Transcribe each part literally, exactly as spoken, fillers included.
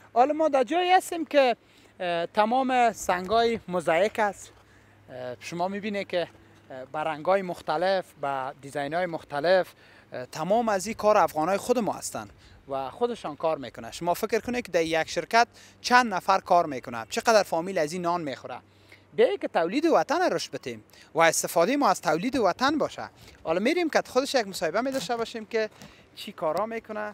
حالا ما در جایی هستیم که تمام سنگای موزاییک است. شما میبینید که با رنگای مختلف، با دیزاینای مختلف، تمام از این کار افغانای خود ما هستن و خودشان کار میکنه. شما فکر کنید که در یک شرکت چند نفر کار میکنه، چقدر فامیل از این نان میخوره. بیایی که تولید وطن رشد بدیم و استفاده ما از تولید وطن باشه. حالا میریم که خودش یک مصاحبه می داشته باشیم که چی کارا میکنه.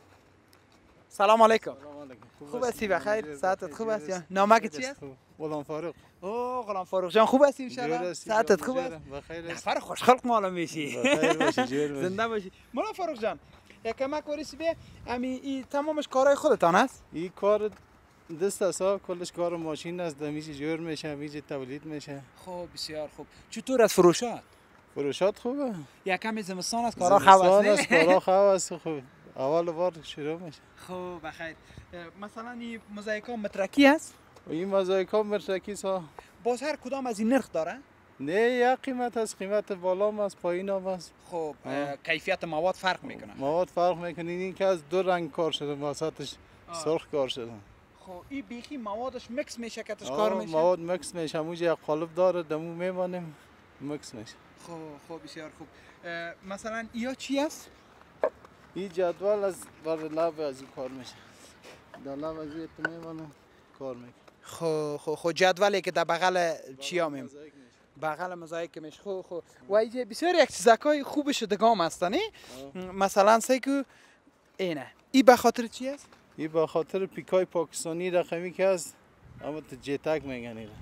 سلام علیکم. خوب هستی؟ بخیر؟ صحتت خوب است یا نامک چی است؟ غلام فاروق. اوه غلام فاروق جان خوب هستی ان شاء الله؟ صحتت خوب است؟ بخیر. نفر خوشخلق معلوم میشی. بخیر باشی جور باشی. زنده باشی. مولا فاروق جان یک کمک ورسی به امی ای تمامش کارهای خودتان است؟ این کار دست است، کلش کار ماشین است، میشه جور میشه، میشه تولید میشه. خب بسیار خوب. چطور از فروشات؟ فروشات خوبه. یک کمی زمستان است کارا خواست است کارا خواست خوب. اول بار شروع میشه. خب بخیر. مثلا این موزاییکا مترکی است؟ این موزاییکا مترکی است. باز هر کدام از این نرخ داره؟ نه یک قیمت از قیمت بالا هم است، پایین هم است. خب کیفیت مواد فرق میکنه. مواد فرق میکنه. این که از دو رنگ کار شده، وسطش سرخ کار شده. خب این بیخی موادش میکس میشه که توش کار میشه؟ مواد میکس میشه، موجه یک قالب داره دمو میمانیم میکس میشه. خب خب بسیار خوب. مثلا یا چی است؟ این جدول از بر لب از این کار میشه. در لب از این میمانه کار میکنه. خب خب خب جدولی که در بغل چیا میم؟ بغل موزاییک میشه. خب خب و اینجا بسیار یک چیزکای خوب شدگام هستن. مثلا سیکو اینه. این به خاطر چی است؟ این به خاطر پیکای پاکستانی رقمی که است، اما تو جیتک میگن اینا.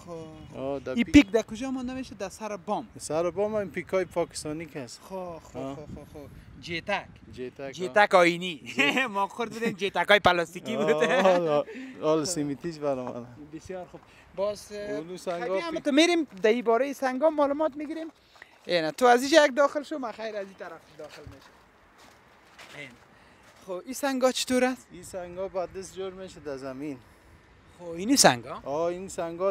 خب این پیک در کجا مانده میشه؟ در سر بام. سر بام این پیکای پاکستانی که است. خب خب خب خب جیتک. جیتک. جیتک آینی. ما خورد بودیم جیتک های پلاستیکی بود. حال سیمیتیش برام. بسیار خوب. باز اونو سنگا خیلی تو میریم در این باره سنگا معلومات میگیریم. اینه تو از اینجا یک داخل شو، من خیر از این طرف داخل میشم. این خب این سنگا چطور است؟ این سنگا بعد دست جور میشه در زمین. خب این سنگا؟ آه این سنگا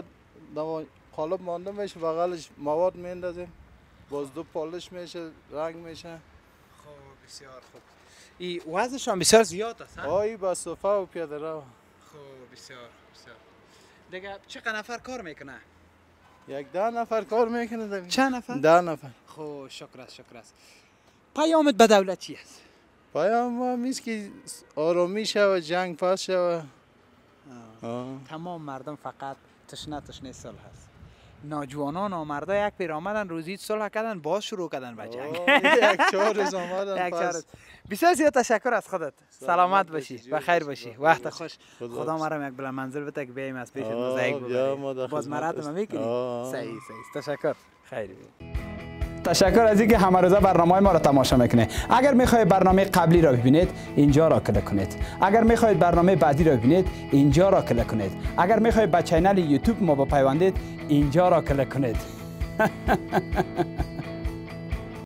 قالب مانده میشه، بغلش مواد میندازیم، باز دو پالش میشه، رنگ میشه. خب بسیار خوب. این وزنش هم بسیار زیاد است. آه این با صفحه و پیاده رو. خب بسیار بسیار. دیگه چقدر نفر کار میکنه؟ یک ده نفر کار میکنه در چند نفر؟ ده نفر. خب شکر است شکر است. پیامت به دولت چی است؟ پیام ما میست که آرامی شوه، جنگ پس شوه. تمام مردم فقط تشنه تشنه صلح هست. ناجوانان و مردا یک پیر آمدن روزی صلح کردن، باز شروع کردن به جنگ. یک چهار روز آمدن پس. بسیار زیاد تشکر از خودت. سلامت باشی، بخیر باشی، وقت خوش. خدا ما را یک بلند منزل بده که بیایم از پیش موزاییک ببریم. باز مراد ما میکنی. صحیح صحیح. تشکر. خیر. تشکر از اینکه همه روزه برنامه ما را تماشا میکنید. اگر میخواهید برنامه قبلی را ببینید اینجا را کلیک کنید. اگر میخواهید برنامه بعدی را ببینید اینجا را کلیک کنید. اگر میخواهید به کانال یوتیوب ما بپیوندید اینجا را کلیک کنید.